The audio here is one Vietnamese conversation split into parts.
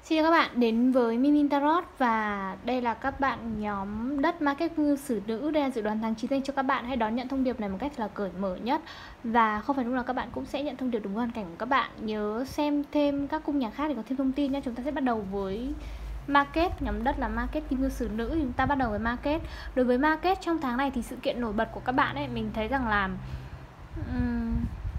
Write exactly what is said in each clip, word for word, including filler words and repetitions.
Xin chào các bạn đến với Mimin Tarot. Và đây là các bạn nhóm đất Market Ngư Sử Nữ. Đây là dự đoán tháng chín dành cho các bạn. Hãy đón nhận thông điệp này một cách là cởi mở nhất. Và không phải lúc nào các bạn cũng sẽ nhận thông điệp đúng hoàn cảnh của các bạn. Nhớ xem thêm các cung nhà khác để có thêm thông tin nhé. Chúng ta sẽ bắt đầu với Market, nhóm đất là Market Kim Ngư Sử Nữ. Chúng ta bắt đầu với Market. Đối với Market trong tháng này thì sự kiện nổi bật của các bạn ấy, mình thấy rằng là um...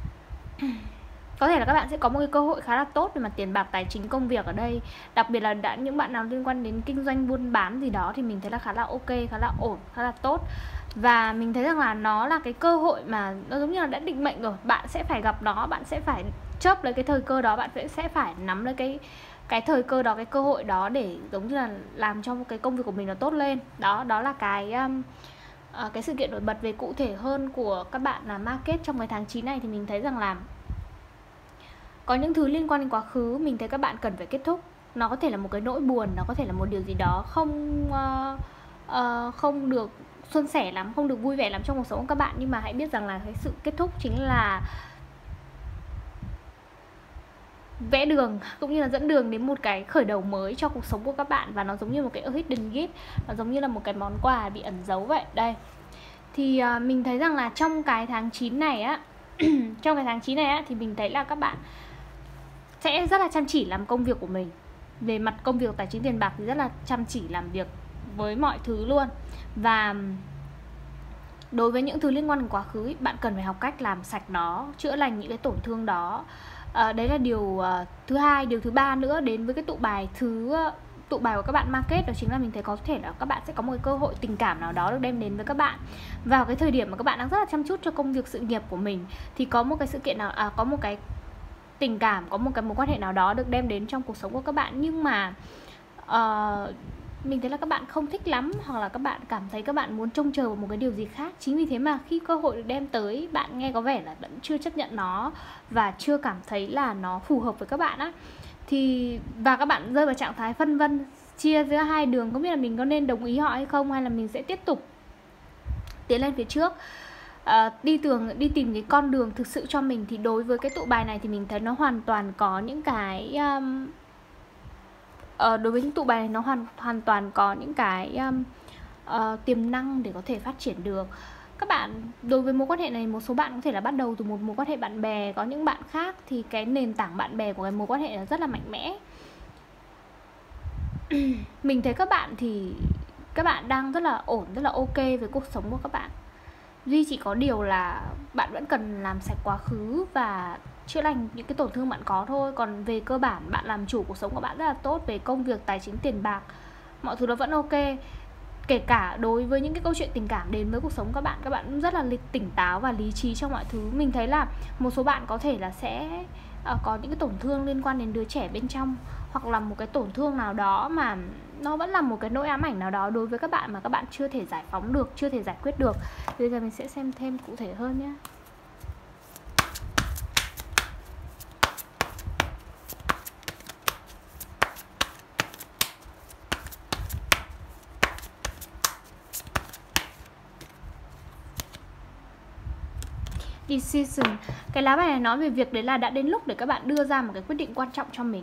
có thể là các bạn sẽ có một cái cơ hội khá là tốt về mặt tiền bạc, tài chính, công việc ở đây. Đặc biệt là đã những bạn nào liên quan đến kinh doanh buôn bán gì đó thì mình thấy là khá là ok, khá là ổn, khá là tốt. Và mình thấy rằng là nó là cái cơ hội mà nó giống như là đã định mệnh rồi. Bạn sẽ phải gặp nó, bạn sẽ phải chớp lấy cái thời cơ đó, bạn sẽ phải nắm lấy cái cái thời cơ đó, cái cơ hội đó để giống như là làm cho cái công việc của mình nó tốt lên. Đó, đó là cái um, uh, cái sự kiện nổi bật. Về cụ thể hơn của các bạn là Market trong cái tháng chín này thì mình thấy rằng là có những thứ liên quan đến quá khứ mình thấy các bạn cần phải kết thúc. Nó có thể là một cái nỗi buồn, nó có thể là một điều gì đó không uh, uh, không được suôn sẻ lắm, không được vui vẻ lắm trong cuộc sống của các bạn. Nhưng mà hãy biết rằng là cái sự kết thúc chính là vẽ đường cũng như là dẫn đường đến một cái khởi đầu mới cho cuộc sống của các bạn. Và nó giống như một cái hidden gift, nó giống như là một cái món quà bị ẩn giấu vậy. Đây thì uh, mình thấy rằng là trong cái tháng chín này á trong cái tháng chín này á thì mình thấy là các bạn sẽ rất là chăm chỉ làm công việc của mình. Về mặt công việc, tài chính, tiền bạc thì rất là chăm chỉ làm việc với mọi thứ luôn. Và đối với những thứ liên quan đến quá khứ, bạn cần phải học cách làm sạch nó, chữa lành những cái tổn thương đó. à, Đấy là điều uh, thứ hai. Điều thứ ba nữa đến với cái tụ bài thứ uh, tụ bài của các bạn Market, đó chính là mình thấy có thể là các bạn sẽ có một cái cơ hội tình cảm nào đó được đem đến với các bạn vào cái thời điểm mà các bạn đang rất là chăm chút cho công việc sự nghiệp của mình. Thì có một cái sự kiện nào à, có một cái tình cảm, có một cái mối quan hệ nào đó được đem đến trong cuộc sống của các bạn. Nhưng mà uh, mình thấy là các bạn không thích lắm, hoặc là các bạn cảm thấy các bạn muốn trông chờ vào một cái điều gì khác. Chính vì thế mà khi cơ hội được đem tới, bạn nghe có vẻ là vẫn chưa chấp nhận nó và chưa cảm thấy là nó phù hợp với các bạn á. Thì và các bạn rơi vào trạng thái phân vân, chia giữa hai đường, không biết là mình có nên đồng ý họ hay không, hay là mình sẽ tiếp tục tiến lên phía trước. Uh, đi tường đi tìm cái con đường thực sự cho mình. Thì đối với cái tụ bài này thì mình thấy nó hoàn toàn có những cái um, uh, đối với những tụ bài này nó hoàn hoàn toàn có những cái um, uh, tiềm năng để có thể phát triển được. Các bạn đối với mối quan hệ này, một số bạn có thể là bắt đầu từ một mối quan hệ bạn bè, có những bạn khác thì cái nền tảng bạn bè của cái mối quan hệ là rất là mạnh mẽ. Mình thấy các bạn thì các bạn đang rất là ổn, rất là ok với cuộc sống của các bạn. Duy chỉ có điều là bạn vẫn cần làm sạch quá khứ và chữa lành những cái tổn thương bạn có thôi. Còn về cơ bản bạn làm chủ cuộc sống của bạn rất là tốt. Về công việc, tài chính, tiền bạc, mọi thứ nó vẫn ok. Kể cả đối với những cái câu chuyện tình cảm đến với cuộc sống các bạn, các bạn cũng rất là tỉnh táo và lý trí trong mọi thứ. Mình thấy là một số bạn có thể là sẽ uh, có những cái tổn thương liên quan đến đứa trẻ bên trong, hoặc là một cái tổn thương nào đó mà nó vẫn là một cái nỗi ám ảnh nào đó đối với các bạn mà các bạn chưa thể giải phóng được, chưa thể giải quyết được. Bây giờ mình sẽ xem thêm cụ thể hơn nhé. Decision. Cái lá bài này nói về việc đấy là đã đến lúc để các bạn đưa ra một cái quyết định quan trọng cho mình.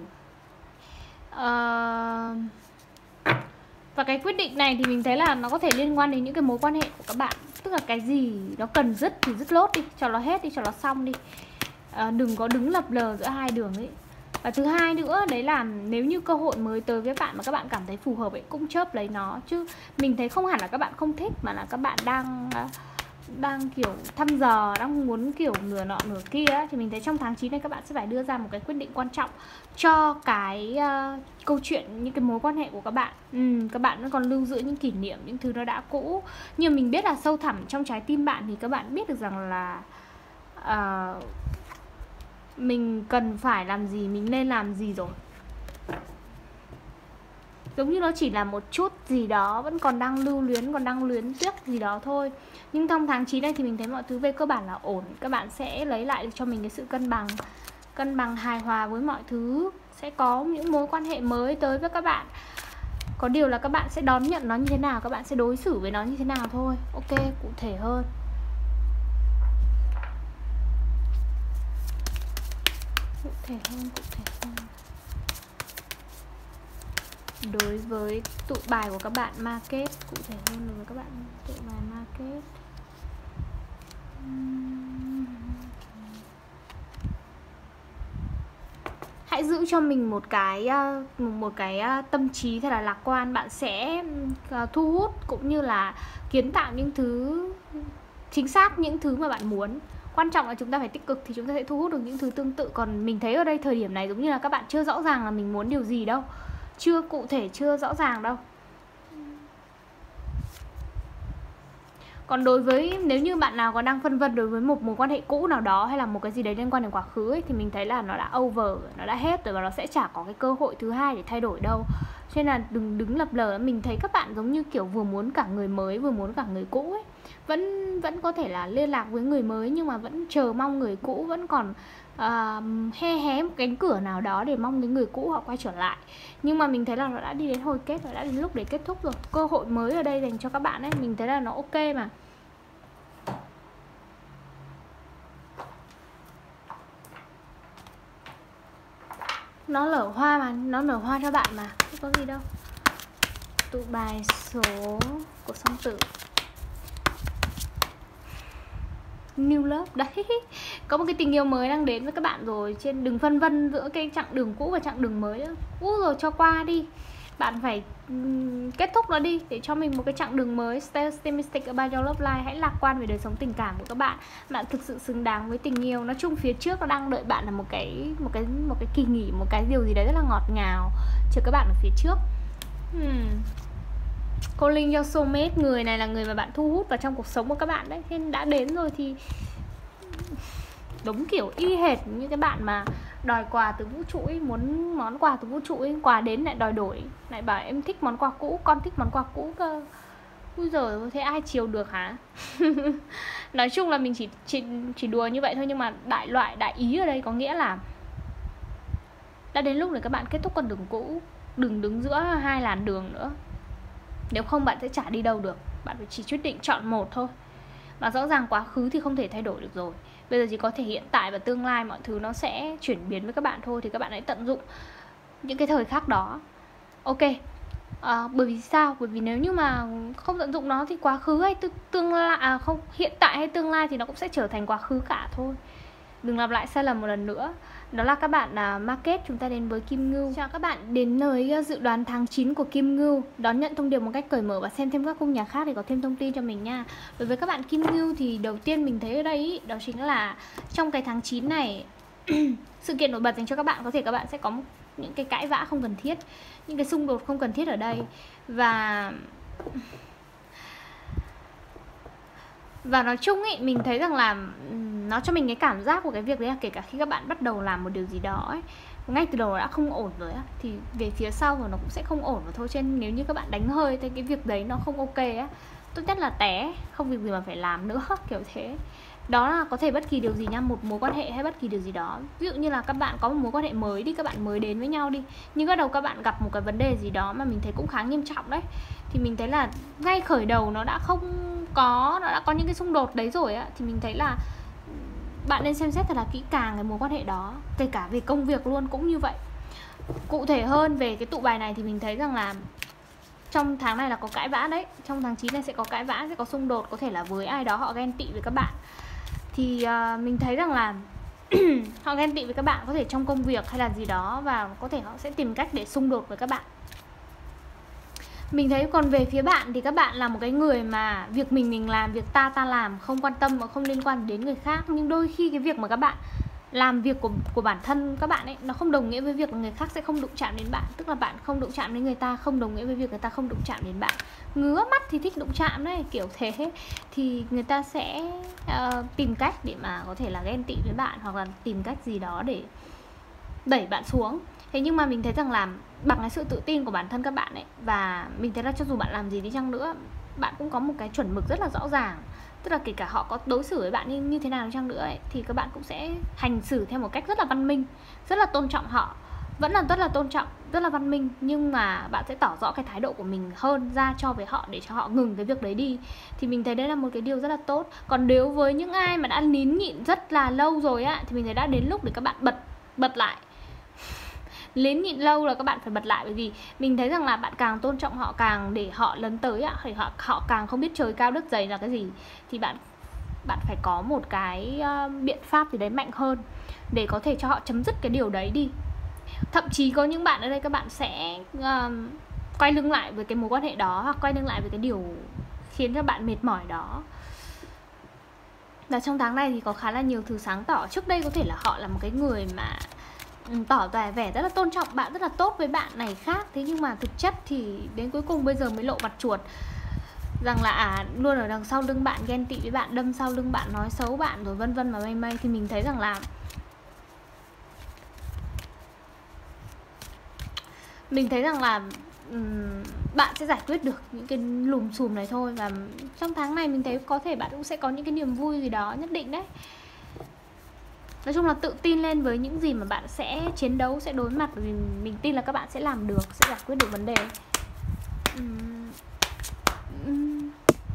uh... Và cái quyết định này thì mình thấy là nó có thể liên quan đến những cái mối quan hệ của các bạn. Tức là cái gì nó cần dứt thì dứt lốt đi, cho nó hết đi, cho nó xong đi. à, Đừng có đứng lập lờ giữa hai đường ấy. Và thứ hai nữa đấy là nếu như cơ hội mới tới với bạn mà các bạn cảm thấy phù hợp ấy, cũng chớp lấy nó. Chứ mình thấy không hẳn là các bạn không thích, mà là các bạn đang đang kiểu thăm dò, đang muốn kiểu nửa nọ nửa kia ấy. Thì mình thấy trong tháng chín này các bạn sẽ phải đưa ra một cái quyết định quan trọng cho cái uh, câu chuyện, những cái mối quan hệ của các bạn. ừ, Các bạn vẫn còn lưu giữ những kỷ niệm, những thứ nó đã cũ. Nhưng mình biết là sâu thẳm trong trái tim bạn thì các bạn biết được rằng là uh, mình cần phải làm gì, mình nên làm gì rồi. Giống như nó chỉ là một chút gì đó vẫn còn đang lưu luyến, còn đang luyến tiếc gì đó thôi. Nhưng trong tháng chín này thì mình thấy mọi thứ về cơ bản là ổn. Các bạn sẽ lấy lại được cho mình cái sự cân bằng, cân bằng hài hòa với mọi thứ. Sẽ có những mối quan hệ mới tới với các bạn. Có điều là các bạn sẽ đón nhận nó như thế nào, các bạn sẽ đối xử với nó như thế nào thôi. Ok, cụ thể hơn. Cụ thể hơn, cụ thể hơn. đối với tụ bài của các bạn market, cụ thể hơn đối với các bạn tụ bài market. Hãy giữ cho mình một cái một cái tâm trí thật là lạc quan, bạn sẽ thu hút cũng như là kiến tạo những thứ chính xác, những thứ mà bạn muốn. Quan trọng là chúng ta phải tích cực thì chúng ta sẽ thu hút được những thứ tương tự. Còn mình thấy ở đây thời điểm này giống như là các bạn chưa rõ ràng là mình muốn điều gì đâu, chưa cụ thể, chưa rõ ràng đâu. Còn đối với nếu như bạn nào còn đang phân vân đối với một mối quan hệ cũ nào đó hay là một cái gì đấy liên quan đến quá khứ ấy, thì mình thấy là nó đã over, nó đã hết rồi và nó sẽ chả có cái cơ hội thứ hai để thay đổi đâu. Cho nên là đừng đứng lập lờ. Mình thấy các bạn giống như kiểu vừa muốn cả người mới vừa muốn cả người cũ ấy. Vẫn vẫn có thể là liên lạc với người mới nhưng mà vẫn chờ mong người cũ, vẫn còn uh, he hé một cánh cửa nào đó để mong cái người cũ họ quay trở lại. Nhưng mà mình thấy là nó đã đi đến hồi kết rồi, đã đến lúc để kết thúc rồi. Cơ hội mới ở đây dành cho các bạn ấy, mình thấy là nó ok mà. Nó nở hoa mà, nó nở hoa cho bạn mà, không có gì đâu. Tụ bài số của song tử, New Love đấy. Có một cái tình yêu mới đang đến với các bạn rồi. Trên đừng phân vân giữa cái chặng đường cũ và chặng đường mới nữa. Úi rồi cho qua đi. Bạn phải um, kết thúc nó đi để cho mình một cái chặng đường mới. Stay optimistic about your love life. Hãy lạc quan về đời sống tình cảm của các bạn. Bạn thực sự xứng đáng với tình yêu. Nói chung phía trước nó đang đợi bạn là một cái một cái một cái kỳ nghỉ, một cái điều gì đấy rất là ngọt ngào chờ các bạn ở phía trước. Hmm. Calling your soulmate, người này là người mà bạn thu hút vào trong cuộc sống của các bạn đấy. Nên đã đến rồi thì đúng kiểu y hệt như cái bạn mà đòi quà từ vũ trụ ấy, muốn món quà từ vũ trụ ấy, quà đến lại đòi đổi, lại bảo em thích món quà cũ, con thích món quà cũ cơ. Ui giời, thế ai chiều được hả? Nói chung là mình chỉ, chỉ chỉ đùa như vậy thôi, nhưng mà đại loại, đại ý ở đây có nghĩa là đã đến lúc để các bạn kết thúc con đường cũ. Đừng đứng giữa hai làn đường nữa. Nếu không bạn sẽ chả đi đâu được. Bạn phải chỉ quyết định chọn một thôi. Và rõ ràng quá khứ thì không thể thay đổi được rồi. Bây giờ chỉ có thể hiện tại và tương lai mọi thứ nó sẽ chuyển biến với các bạn thôi. Thì các bạn hãy tận dụng những cái thời khắc đó. Ok. À, bởi vì sao? Bởi vì nếu như mà không tận dụng nó thì quá khứ hay tương lai à, không, hiện tại hay tương lai thì nó cũng sẽ trở thành quá khứ cả thôi. Đừng lặp lại sai lầm một lần nữa. Đó là các bạn là market, chúng ta đến với Kim Ngưu. Chào các bạn đến với dự đoán tháng chín của Kim Ngưu. Đón nhận thông điệp một cách cởi mở và xem thêm các cung nhà khác để có thêm thông tin cho mình nha. Đối với các bạn Kim Ngưu thì đầu tiên mình thấy ở đây ý, đó chính là trong cái tháng chín này sự kiện nổi bật dành cho các bạn, có thể các bạn sẽ có những cái cãi vã không cần thiết, những cái xung đột không cần thiết ở đây. Và Và nói chung ý, mình thấy rằng là nó cho mình cái cảm giác của cái việc đấy là kể cả khi các bạn bắt đầu làm một điều gì đó ấy, ngay từ đầu đã không ổn rồi á, thì về phía sau rồi nó cũng sẽ không ổn rồi thôi. Cho nên nếu như các bạn đánh hơi thấy cái việc đấy nó không ok á, tốt nhất là té, không việc gì mà phải làm nữa, kiểu thế. Đó là có thể bất kỳ điều gì nha, một mối quan hệ hay bất kỳ điều gì đó. Ví dụ như là các bạn có một mối quan hệ mới đi, các bạn mới đến với nhau đi, nhưng bắt đầu các bạn gặp một cái vấn đề gì đó mà mình thấy cũng khá nghiêm trọng đấy, thì mình thấy là ngay khởi đầu nó đã không có, nó đã có những cái xung đột đấy rồi á, thì mình thấy là bạn nên xem xét thật là kỹ càng cái mối quan hệ đó, kể cả về công việc luôn cũng như vậy. Cụ thể hơn về cái tụ bài này thì mình thấy rằng là trong tháng này là có cãi vã đấy. Trong tháng chín này sẽ có cãi vã, sẽ có xung đột, có thể là với ai đó họ ghen tị với các bạn. Thì uh, mình thấy rằng là họ ghen tị với các bạn, có thể trong công việc hay là gì đó, và có thể họ sẽ tìm cách để xung đột với các bạn. Mình thấy còn về phía bạn thì các bạn là một cái người mà việc mình mình làm, việc ta ta làm, không quan tâm và không liên quan đến người khác. Nhưng đôi khi cái việc mà các bạn làm việc của, của bản thân các bạn ấy, nó không đồng nghĩa với việc người khác sẽ không đụng chạm đến bạn. Tức là bạn không đụng chạm đến người ta, không đồng nghĩa với việc người ta không đụng chạm đến bạn. Ngứa mắt thì thích đụng chạm đấy, kiểu thế. Thì người ta sẽ uh, tìm cách để mà có thể là ghen tị với bạn, hoặc là tìm cách gì đó để đẩy bạn xuống. Thế nhưng mà mình thấy rằng là bằng cái sự tự tin của bản thân các bạn ấy, và mình thấy là cho dù bạn làm gì đi chăng nữa, bạn cũng có một cái chuẩn mực rất là rõ ràng. Tức là kể cả họ có đối xử với bạn như, như thế nào đi chăng nữa ấy, thì các bạn cũng sẽ hành xử theo một cách rất là văn minh, rất là tôn trọng họ. Vẫn là rất là tôn trọng, rất là văn minh, nhưng mà bạn sẽ tỏ rõ cái thái độ của mình hơn ra cho với họ để cho họ ngừng cái việc đấy đi. Thì mình thấy đấy là một cái điều rất là tốt. Còn nếu với những ai mà đã nín nhịn rất là lâu rồi á, thì mình thấy đã đến lúc để các bạn bật bật lại. Liến nhịn lâu là các bạn phải bật lại, bởi vì mình thấy rằng là bạn càng tôn trọng họ, càng để họ lấn tới ạ, thì họ họ càng không biết trời cao đất dày là cái gì, thì bạn bạn phải có một cái uh, biện pháp gì đấy mạnh hơn để có thể cho họ chấm dứt cái điều đấy đi. Thậm chí có những bạn ở đây các bạn sẽ uh, quay lưng lại với cái mối quan hệ đó, hoặc quay lưng lại với cái điều khiến cho bạn mệt mỏi đó. Và trong tháng này thì có khá là nhiều thứ sáng tỏ. Trước đây có thể là họ là một cái người mà tỏ vẻ vẻ rất là tôn trọng bạn, rất là tốt với bạn này khác. Thế nhưng mà thực chất thì đến cuối cùng bây giờ mới lộ mặt chuột, rằng là à, luôn ở đằng sau lưng bạn, ghen tị với bạn, đâm sau lưng bạn, nói xấu bạn, rồi vân vân và mây mây. Thì mình thấy rằng là Mình thấy rằng là um, bạn sẽ giải quyết được những cái lùm xùm này thôi. Và trong tháng này mình thấy có thể bạn cũng sẽ có những cái niềm vui gì đó nhất định đấy. Nói chung là tự tin lên với những gì mà bạn sẽ chiến đấu, sẽ đối mặt. Vì mình tin là các bạn sẽ làm được, sẽ giải quyết được vấn đề. uhm, uhm.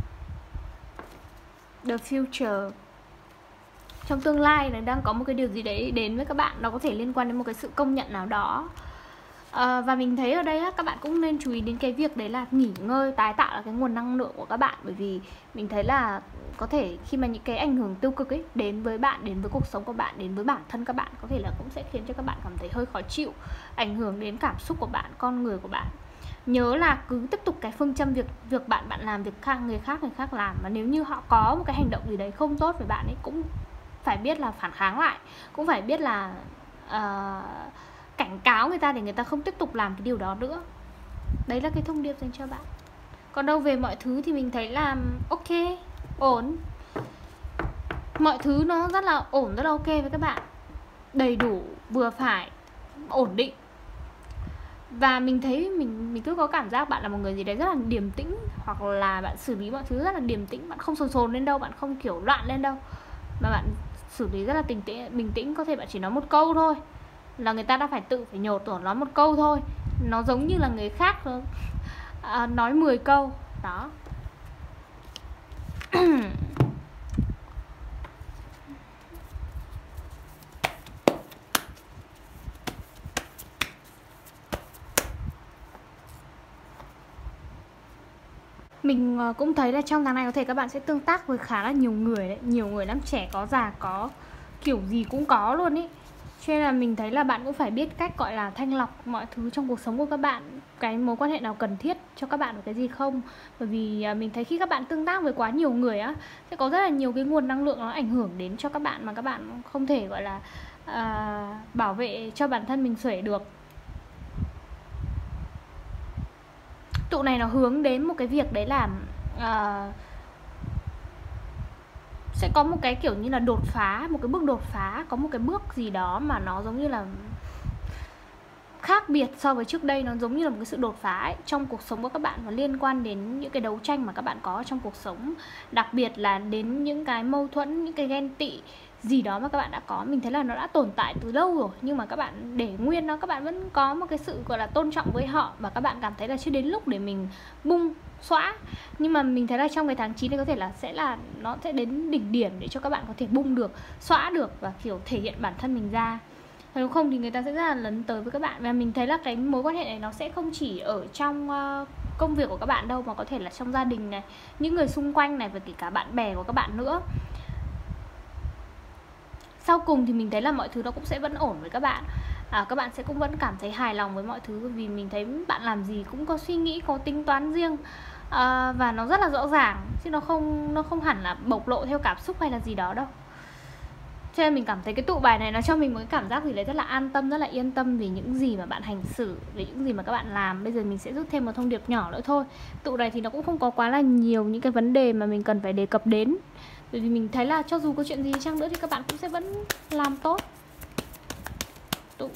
The future, trong tương lai này đang có một cái điều gì đấy đến với các bạn. Nó có thể liên quan đến một cái sự công nhận nào đó. À, và mình thấy ở đây á, các bạn cũng nên chú ý đến cái việc đấy là nghỉ ngơi, tái tạo là cái nguồn năng lượng của các bạn. Bởi vì mình thấy là có thể khi mà những cái ảnh hưởng tiêu cực ấy đến với bạn, đến với cuộc sống của bạn, đến với bản thân các bạn, có thể là cũng sẽ khiến cho các bạn cảm thấy hơi khó chịu, ảnh hưởng đến cảm xúc của bạn, con người của bạn. Nhớ là cứ tiếp tục cái phương châm việc việc bạn bạn làm, việc khác người khác người khác làm. Mà nếu như họ có một cái hành động gì đấy không tốt với bạn ấy, cũng phải biết là phản kháng lại, cũng phải biết là uh, cảnh cáo người ta để người ta không tiếp tục làm cái điều đó nữa. Đấy là cái thông điệp dành cho bạn. Còn đâu về mọi thứ thì mình thấy là ok, ổn. Mọi thứ nó rất là ổn, rất là ok với các bạn. Đầy đủ, vừa phải, ổn định. Và mình thấy mình mình cứ có cảm giác bạn là một người gì đấy rất là điềm tĩnh, hoặc là bạn xử lý mọi thứ rất là điềm tĩnh. Bạn không sồn sồn lên đâu, bạn không kiểu loạn lên đâu, mà bạn xử lý rất là bình tĩnh, bình tĩnh. Có thể bạn chỉ nói một câu thôi là người ta đã phải tự phải nhột tổ nói một câu thôi. Nó giống như là người khác à, nói mười câu. Đó. Mình cũng thấy là trong tháng này có thể các bạn sẽ tương tác với khá là nhiều người đấy. Nhiều người lắm, trẻ có, già có, kiểu gì cũng có luôn ý. Cho nên là mình thấy là bạn cũng phải biết cách gọi là thanh lọc mọi thứ trong cuộc sống của các bạn. Cái mối quan hệ nào cần thiết cho các bạn và cái gì không. Bởi vì mình thấy khi các bạn tương tác với quá nhiều người á, sẽ có rất là nhiều cái nguồn năng lượng nó ảnh hưởng đến cho các bạn mà các bạn không thể gọi là à, bảo vệ cho bản thân mình xuể được. Tụ này nó hướng đến một cái việc đấy là uh, sẽ có một cái kiểu như là đột phá, một cái bước đột phá, có một cái bước gì đó mà nó giống như là khác biệt so với trước đây. Nó giống như là một cái sự đột phá ấy, trong cuộc sống của các bạn, và liên quan đến những cái đấu tranh mà các bạn có trong cuộc sống. Đặc biệt là đến những cái mâu thuẫn, những cái ghen tị gì đó mà các bạn đã có. Mình thấy là nó đã tồn tại từ lâu rồi, nhưng mà các bạn để nguyên nó, các bạn vẫn có một cái sự gọi là tôn trọng với họ, và các bạn cảm thấy là chưa đến lúc để mình bung xóa. Nhưng mà mình thấy là trong cái tháng chín này có thể là sẽ là nó sẽ đến đỉnh điểm để cho các bạn có thể bung được, xóa được và kiểu thể hiện bản thân mình ra. Nếu không thì người ta sẽ rất là lấn tới với các bạn. Và mình thấy là cái mối quan hệ này nó sẽ không chỉ ở trong uh, công việc của các bạn đâu, mà có thể là trong gia đình này, những người xung quanh này, và kể cả bạn bè của các bạn nữa. Sau cùng thì mình thấy là mọi thứ nó cũng sẽ vẫn ổn với các bạn. à, Các bạn sẽ cũng vẫn cảm thấy hài lòng với mọi thứ. Vì mình thấy bạn làm gì cũng có suy nghĩ, có tính toán riêng, à, và nó rất là rõ ràng, chứ nó không, nó không hẳn là bộc lộ theo cảm xúc hay là gì đó đâu. Cho nên mình cảm thấy cái tụ bài này nó cho mình một cái cảm giác gì đấy rất là an tâm, rất là yên tâm về những gì mà bạn hành xử, về những gì mà các bạn làm. Bây giờ mình sẽ rút thêm một thông điệp nhỏ nữa thôi. Tụ này thì nó cũng không có quá là nhiều những cái vấn đề mà mình cần phải đề cập đến, bởi vì mình thấy là cho dù có chuyện gì chăng nữa thì các bạn cũng sẽ vẫn làm tốt. Tụ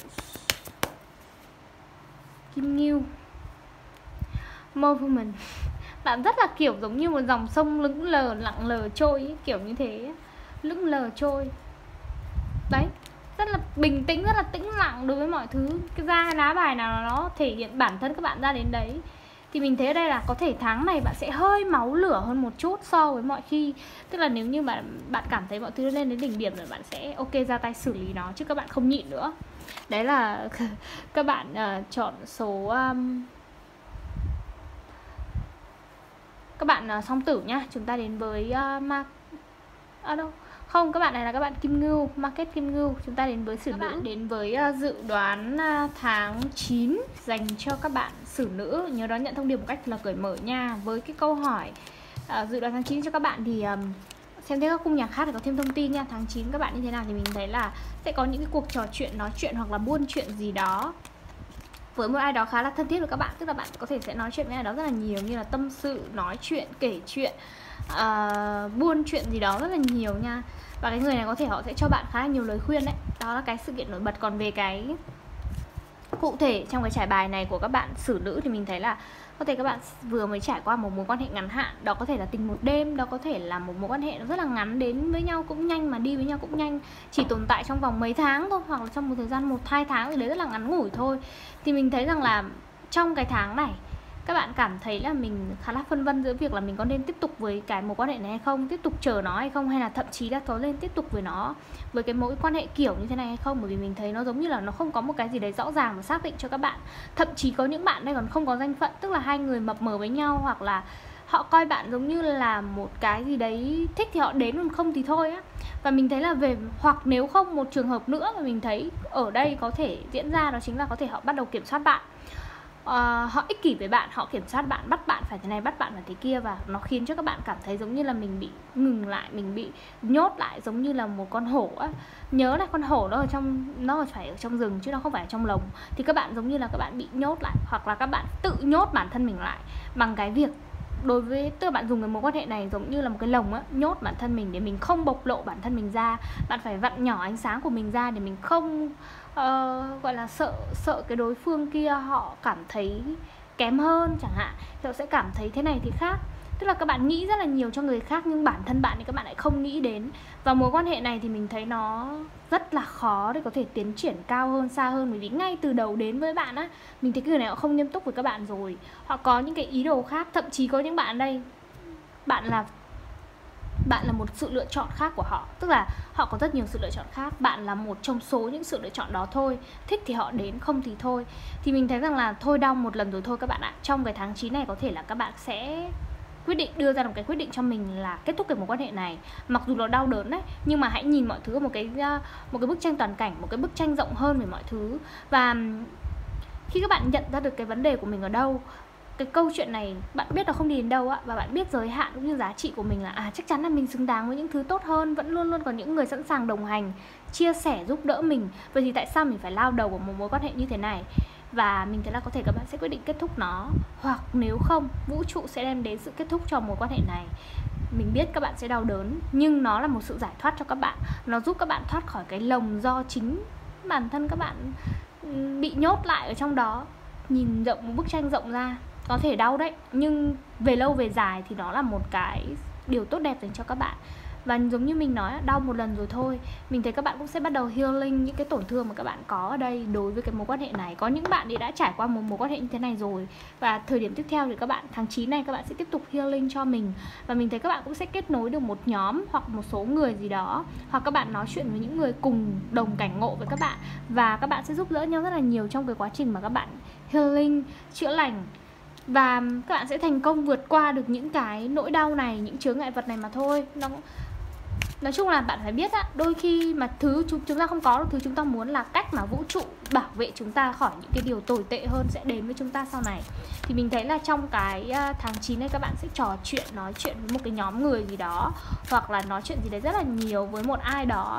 Kim Ngưu Movement. Bạn rất là kiểu giống như một dòng sông lững lờ, lặng lờ trôi ấy, kiểu như thế, lững lờ trôi. Đấy, rất là bình tĩnh, rất là tĩnh lặng đối với mọi thứ. Cái ra cái lá bài nào nó thể hiện bản thân các bạn ra đến đấy Thì mình thấy ở đây là có thể tháng này bạn sẽ hơi máu lửa hơn một chút so với mọi khi. Tức là nếu như mà bạn cảm thấy mọi thứ lên đến đỉnh điểm rồi, bạn sẽ ok ra tay xử lý nó, chứ các bạn không nhịn nữa. Đấy là các bạn uh, chọn số um, các bạn uh, song tử nhá. Chúng ta đến với uh, ma... à, đâu không, các bạn này là các bạn kim ngưu, market kim ngưu. Chúng ta đến với xử các nữ. Bạn đến với uh, dự đoán uh, tháng chín dành cho các bạn xử nữ. Nhớ đón nhận thông điệp một cách là cởi mở nha. Với cái câu hỏi uh, dự đoán tháng chín cho các bạn thì um, xem thấy các khung nhạc khác để có thêm thông tin nha. Tháng chín các bạn như thế nào thì mình thấy là sẽ có những cái cuộc trò chuyện, nói chuyện hoặc là buôn chuyện gì đó với một ai đó khá là thân thiết với các bạn. Tức là bạn có thể sẽ nói chuyện với ai đó rất là nhiều, như là tâm sự, nói chuyện, kể chuyện, uh, buôn chuyện gì đó rất là nhiều nha. Và cái người này có thể họ sẽ cho bạn khá là nhiều lời khuyên đấy. Đó là cái sự kiện nổi bật. Còn về cái cụ thể trong cái trải bài này của các bạn xử nữ thì mình thấy là có thể các bạn vừa mới trải qua một mối quan hệ ngắn hạn. Đó có thể là tình một đêm, đó có thể là một mối quan hệ nó rất là ngắn, đến với nhau cũng nhanh mà đi với nhau cũng nhanh, chỉ tồn tại trong vòng mấy tháng thôi, hoặc là trong một thời gian một hai tháng thì đấy rất là ngắn ngủi thôi. Thì mình thấy rằng là trong cái tháng này các bạn cảm thấy là mình khá là phân vân giữa việc là mình có nên tiếp tục với cái mối quan hệ này hay không, tiếp tục chờ nó hay không, hay là thậm chí là có nên tiếp tục với nó, với cái mối quan hệ kiểu như thế này hay không. Bởi vì mình thấy nó giống như là nó không có một cái gì đấy rõ ràng và xác định cho các bạn. Thậm chí có những bạn đây còn không có danh phận, tức là hai người mập mờ với nhau, hoặc là họ coi bạn giống như là một cái gì đấy, thích thì họ đến, còn không thì thôi á. Và mình thấy là về, hoặc nếu không, một trường hợp nữa mà mình thấy ở đây có thể diễn ra, đó chính là có thể họ bắt đầu kiểm soát bạn. Uh, họ ích kỷ với bạn, họ kiểm soát bạn, bắt bạn phải thế này, bắt bạn phải thế kia. Và nó khiến cho các bạn cảm thấy giống như là mình bị ngừng lại, mình bị nhốt lại, giống như là một con hổ á. Nhớ là con hổ nó ở trong, nó phải ở trong rừng chứ nó không phải ở trong lồng. Thì các bạn giống như là các bạn bị nhốt lại, hoặc là các bạn tự nhốt bản thân mình lại bằng cái việc, đối với, tức là bạn dùng cái mối quan hệ này giống như là một cái lồng á, nhốt bản thân mình để mình không bộc lộ bản thân mình ra. Bạn phải vặn nhỏ ánh sáng của mình ra để mình không uh, gọi là sợ sợ cái đối phương kia họ cảm thấy kém hơn chẳng hạn, thì họ sẽ cảm thấy thế này thì khác. Tức là các bạn nghĩ rất là nhiều cho người khác, nhưng bản thân bạn thì các bạn lại không nghĩ đến. Và mối quan hệ này thì mình thấy nó rất là khó để có thể tiến triển cao hơn, xa hơn. Bởi vì ngay từ đầu đến với bạn á, mình thấy cái người này họ không nghiêm túc với các bạn rồi, họ có những cái ý đồ khác. Thậm chí có những bạn đây, bạn là bạn là một sự lựa chọn khác của họ. Tức là họ có rất nhiều sự lựa chọn khác, bạn là một trong số những sự lựa chọn đó thôi. Thích thì họ đến, không thì thôi. Thì mình thấy rằng là thôi đau một lần rồi thôi các bạn ạ. Trong cái tháng chín này có thể là các bạn sẽ quyết định, đưa ra một cái quyết định cho mình là kết thúc cái mối quan hệ này. Mặc dù nó đau đớn đấy, nhưng mà hãy nhìn mọi thứ ở một cái một cái bức tranh toàn cảnh, một cái bức tranh rộng hơn về mọi thứ. Và khi các bạn nhận ra được cái vấn đề của mình ở đâu, cái câu chuyện này bạn biết nó không đi đến đâu á, và bạn biết giới hạn cũng như giá trị của mình là à chắc chắn là mình xứng đáng với những thứ tốt hơn, vẫn luôn luôn có những người sẵn sàng đồng hành, chia sẻ, giúp đỡ mình. Vậy thì tại sao mình phải lao đầu vào một mối quan hệ như thế này? Và mình thấy là có thể các bạn sẽ quyết định kết thúc nó, hoặc nếu không, vũ trụ sẽ đem đến sự kết thúc cho mối quan hệ này. Mình biết các bạn sẽ đau đớn, nhưng nó là một sự giải thoát cho các bạn. Nó giúp các bạn thoát khỏi cái lồng do chính bản thân các bạn bị nhốt lại ở trong đó. Nhìn rộng một bức tranh rộng ra, có thể đau đấy, nhưng về lâu về dài thì nó là một cái điều tốt đẹp dành cho các bạn. Và giống như mình nói, đau một lần rồi thôi. Mình thấy các bạn cũng sẽ bắt đầu healing những cái tổn thương mà các bạn có ở đây đối với cái mối quan hệ này. Có những bạn thì đã trải qua một mối quan hệ như thế này rồi, và thời điểm tiếp theo thì các bạn, tháng chín này các bạn sẽ tiếp tục healing cho mình. Và mình thấy các bạn cũng sẽ kết nối được một nhóm hoặc một số người gì đó, hoặc các bạn nói chuyện với những người cùng đồng cảnh ngộ với các bạn, và các bạn sẽ giúp đỡ nhau rất là nhiều trong cái quá trình mà các bạn healing, chữa lành. Và các bạn sẽ thành công vượt qua được những cái nỗi đau này, những chướng ngại vật này mà thôi. Nó Nói chung là bạn phải biết á, đôi khi mà thứ chúng, chúng ta không có được thứ chúng ta muốn là cách mà vũ trụ bảo vệ chúng ta khỏi những cái điều tồi tệ hơn sẽ đến với chúng ta sau này. Thì mình thấy là trong cái tháng chín này các bạn sẽ trò chuyện, nói chuyện với một cái nhóm người gì đó, hoặc là nói chuyện gì đấy rất là nhiều với một ai đó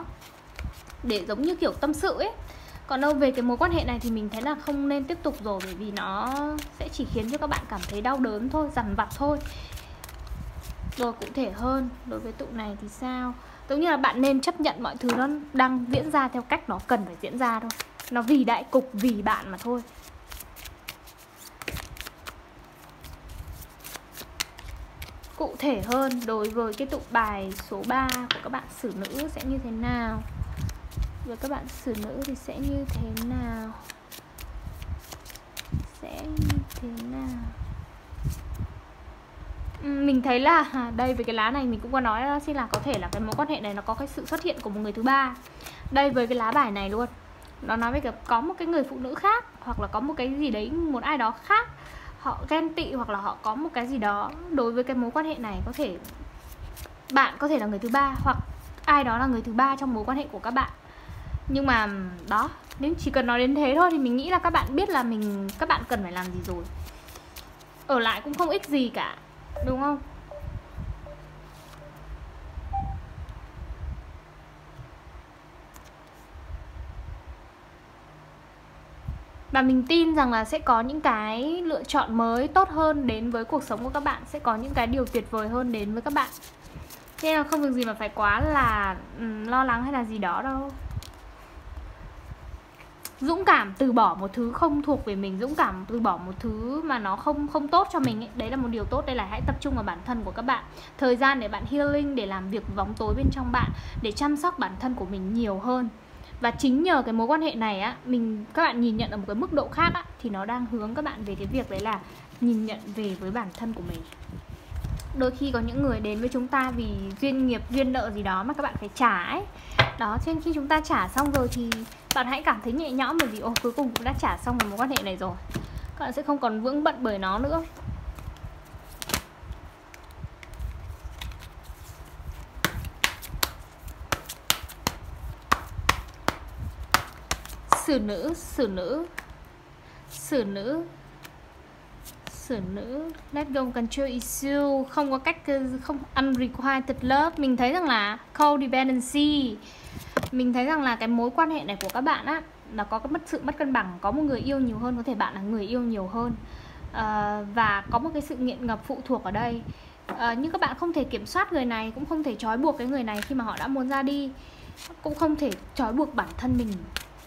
để giống như kiểu tâm sự ấy. Còn đâu về cái mối quan hệ này thì mình thấy là không nên tiếp tục rồi, bởi vì nó sẽ chỉ khiến cho các bạn cảm thấy đau đớn thôi, dằn vặt thôi. Rồi cụ thể hơn, đối với tụ này thì sao? Giống như là bạn nên chấp nhận mọi thứ nó đang diễn ra theo cách nó cần phải diễn ra thôi. Nó vì đại cục, vì bạn mà thôi. Cụ thể hơn, đối với cái tụ bài số ba của các bạn xử nữ sẽ như thế nào? Với các bạn xử nữ thì sẽ như thế nào? Sẽ như thế nào? Mình thấy là đây với cái lá này mình cũng có nói đó chính là có thể là cái mối quan hệ này nó có cái sự xuất hiện của một người thứ ba. Đây với cái lá bài này luôn, nó nói về cái có một cái người phụ nữ khác, hoặc là có một cái gì đấy, một ai đó khác họ ghen tị, hoặc là họ có một cái gì đó đối với cái mối quan hệ này. Có thể bạn có thể là người thứ ba, hoặc ai đó là người thứ ba trong mối quan hệ của các bạn. Nhưng mà đó, nếu chỉ cần nói đến thế thôi thì mình nghĩ là các bạn biết là mình các bạn cần phải làm gì rồi. Ở lại cũng không ích gì cả, đúng không? Và mình tin rằng là sẽ có những cái lựa chọn mới tốt hơn đến với cuộc sống của các bạn. Sẽ có những cái điều tuyệt vời hơn đến với các bạn. Nên là không việc gì mà phải quá là um, lo lắng hay là gì đó đâu. Dũng cảm từ bỏ một thứ không thuộc về mình, dũng cảm từ bỏ một thứ mà nó không không tốt cho mình ấy. Đấy là một điều tốt. Đây là hãy tập trung vào bản thân của các bạn. Thời gian để bạn healing, để làm việc với bóng tối bên trong bạn, để chăm sóc bản thân của mình nhiều hơn. Và chính nhờ cái mối quan hệ này á, mình các bạn nhìn nhận ở một cái mức độ khác á, thì nó đang hướng các bạn về cái việc đấy là nhìn nhận về với bản thân của mình. Đôi khi có những người đến với chúng ta vì duyên nghiệp, duyên nợ gì đó mà các bạn phải trả ấy. Đó, cho nên khi chúng ta trả xong rồi thì bạn hãy cảm thấy nhẹ nhõm, bởi vì ồ, cuối cùng cũng đã trả xong cái mối quan hệ này rồi. Các bạn sẽ không còn vướng bận bởi nó nữa. Xử nữ, xử nữ Xử nữ Xử nữ Let go control issue. Không có cách, không unrequited love. Mình thấy rằng là codependency. Mình thấy rằng là cái mối quan hệ này của các bạn á, nó có cái mất sự mất cân bằng. Có một người yêu nhiều hơn, có thể bạn là người yêu nhiều hơn. à, Và có một cái sự nghiện ngập phụ thuộc ở đây. à, Nhưng các bạn không thể kiểm soát người này, cũng không thể trói buộc cái người này khi mà họ đã muốn ra đi. Cũng không thể trói buộc bản thân mình,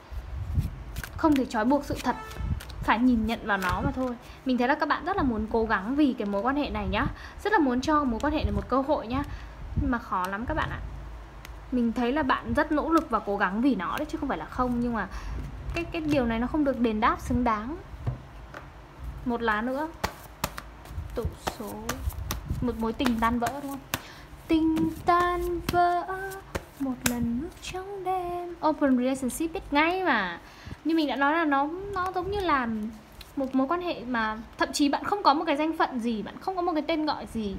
không thể trói buộc sự thật, phải nhìn nhận vào nó mà thôi. Mình thấy là các bạn rất là muốn cố gắng vì cái mối quan hệ này nhá, rất là muốn cho mối quan hệ này một cơ hội nhá, nhưng mà khó lắm các bạn ạ. Mình thấy là bạn rất nỗ lực và cố gắng vì nó đấy, chứ không phải là không. Nhưng mà cái, cái điều này nó không được đền đáp xứng đáng. Một lá nữa, tụ số. Một mối tình tan vỡ, đúng không? Tình tan vỡ, một lần bước trong đêm. Open relationship biết ngay mà. Như mình đã nói là nó nó giống như là một mối quan hệ mà thậm chí bạn không có một cái danh phận gì, bạn không có một cái tên gọi gì,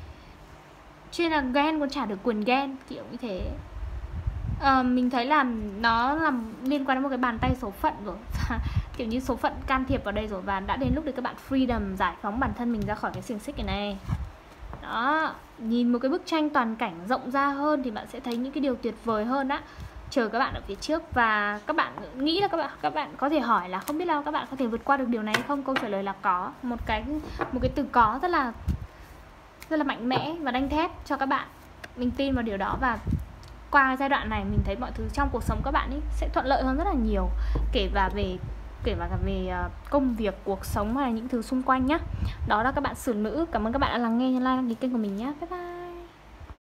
cho nên là ghen còn chả được quyền ghen, kiểu như thế. à, Mình thấy là nó làm liên quan đến một cái bàn tay số phận rồi. Kiểu như số phận can thiệp vào đây rồi. Và đã đến lúc để các bạn freedom, giải phóng bản thân mình ra khỏi cái xiềng xích này này. Đó, nhìn một cái bức tranh toàn cảnh rộng ra hơn thì bạn sẽ thấy những cái điều tuyệt vời hơn á, chờ các bạn ở phía trước. Và các bạn nghĩ là các bạn các bạn có thể hỏi là không biết là các bạn có thể vượt qua được điều này hay không. Câu trả lời là có. Một cái một cái từ có rất là rất là mạnh mẽ và đanh thép cho các bạn. Mình tin vào điều đó. Và qua giai đoạn này mình thấy mọi thứ trong cuộc sống các bạn ấy sẽ thuận lợi hơn rất là nhiều, kể cả về kể cả về công việc, cuộc sống hay là những thứ xung quanh nhá. Đó là các bạn xử nữ. Cảm ơn các bạn đã lắng nghe, like, đăng ký kênh của mình nhé. Bye bye.